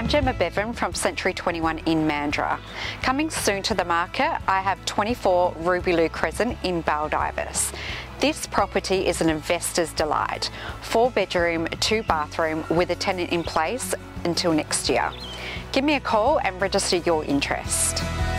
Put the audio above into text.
I'm Gemma Bevan from Century 21 in Mandurah. Coming soon to the market, I have 24 Rubylou Crescent in Baldivis. This property is an investor's delight. 4-bedroom, 2-bathroom with a tenant in place until next year. Give me a call and register your interest.